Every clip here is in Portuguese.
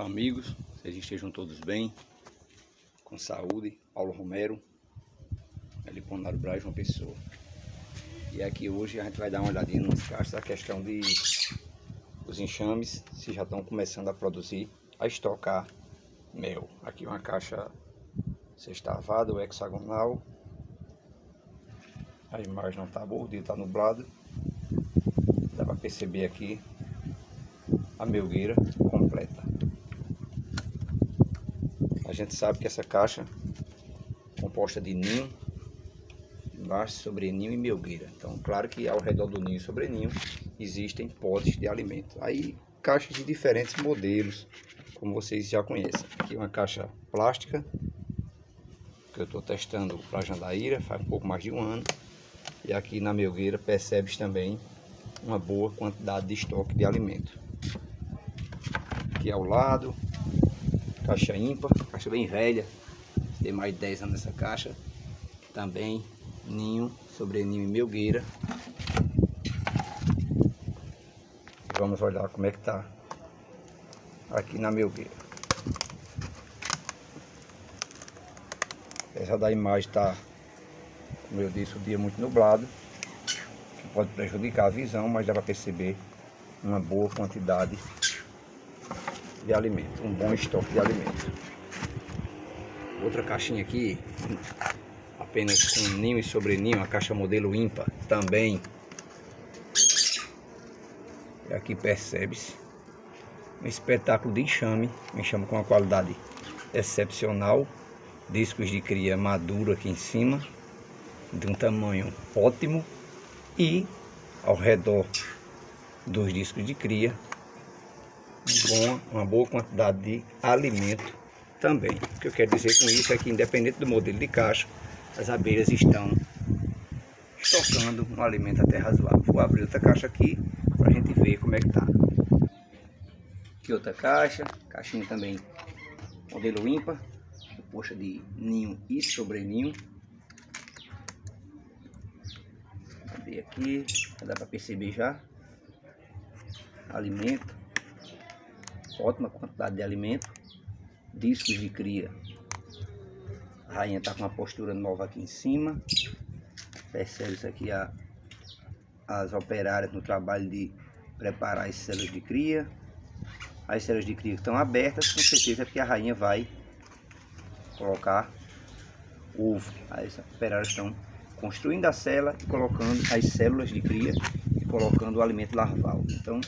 Olá amigos, vocês estejam todos bem, com saúde. Paulo Romero, Heliponaro Braz, João Pessoa. E aqui hoje a gente vai dar uma olhadinha nos caixas, a questão dos enxames, se já estão começando a produzir, a estocar mel. Aqui uma caixa sextavada ou hexagonal. A imagem não está boa, o dia está nublado. Dá para perceber aqui a melgueira completa. A gente sabe que essa caixa é composta de ninho, embaixo, sobreninho e melgueira. Então, claro que ao redor do ninho e sobreninho existem potes de alimento. Aí, caixas de diferentes modelos, como vocês já conhecem. Aqui uma caixa plástica, que eu estou testando para Jandaíra, faz um pouco mais de um ano. E aqui na melgueira percebe-se também uma boa quantidade de estoque de alimento. Aqui ao lado, caixa ímpar, caixa bem velha, tem mais de 10 anos essa caixa. Também ninho, sobreninho e melgueira. E vamos olhar como é que tá aqui na melgueira. Apesar da imagem estar, como eu disse, o dia muito nublado, que pode prejudicar a visão, mas dá para perceber uma boa quantidade de alimento, um bom estoque de alimento. Outra caixinha aqui, apenas com ninho e sobreninho, a caixa modelo ímpar também. E aqui percebe-se um espetáculo de enxame, com uma qualidade excepcional, discos de cria maduro aqui em cima, de um tamanho ótimo, e ao redor dos discos de cria uma boa quantidade de alimento também. O que eu quero dizer com isso é que, independente do modelo de caixa, as abelhas estão estocando um alimento até razoável. Vou abrir outra caixa aqui para a gente ver como é que tá. Aqui outra caixa, caixinha também modelo ímpar, composta de ninho e sobreninho. Vou abrir aqui, dá para perceber já. Alimento, ótima quantidade de alimento, discos de cria. A rainha está com uma postura nova aqui em cima. Percebe-se aqui as operárias no trabalho de preparar as células de cria. As células de cria que estão abertas, com certeza é porque a rainha vai colocar ovo. As operárias estão construindo a célula e colocando as células de cria e colocando o alimento larval. Então,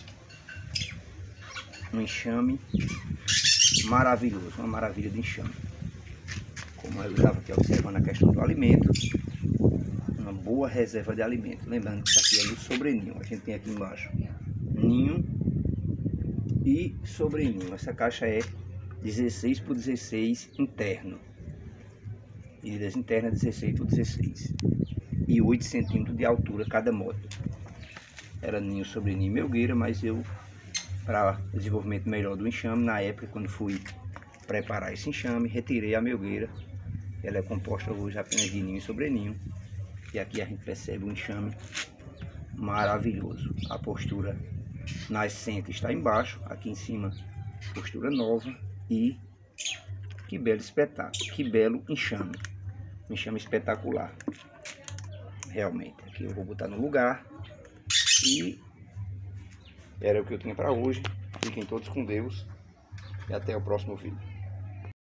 um enxame maravilhoso, uma maravilha de enxame. Como eu estava aqui observando a questão do alimento, uma boa reserva de alimento. Lembrando que isso aqui é no sobreninho. A gente tem aqui embaixo ninho e sobreninho. Essa caixa é 16 por 16 interno. Medidas internas 16 por 16. E 8 centímetros de altura cada módulo. Era ninho, sobreninho e melgueira, mas eu, para desenvolvimento melhor do enxame, na época quando fui preparar esse enxame, retirei a melgueira. Ela é composta hoje apenas de ninho e sobreninho. E aqui a gente percebe um enxame maravilhoso. A postura nascente está embaixo, aqui em cima postura nova. E que belo espetáculo, que belo enxame. Um enxame espetacular. Realmente, aqui eu vou botar no lugar. E era o que eu tinha para hoje. Fiquem todos com Deus e até o próximo vídeo.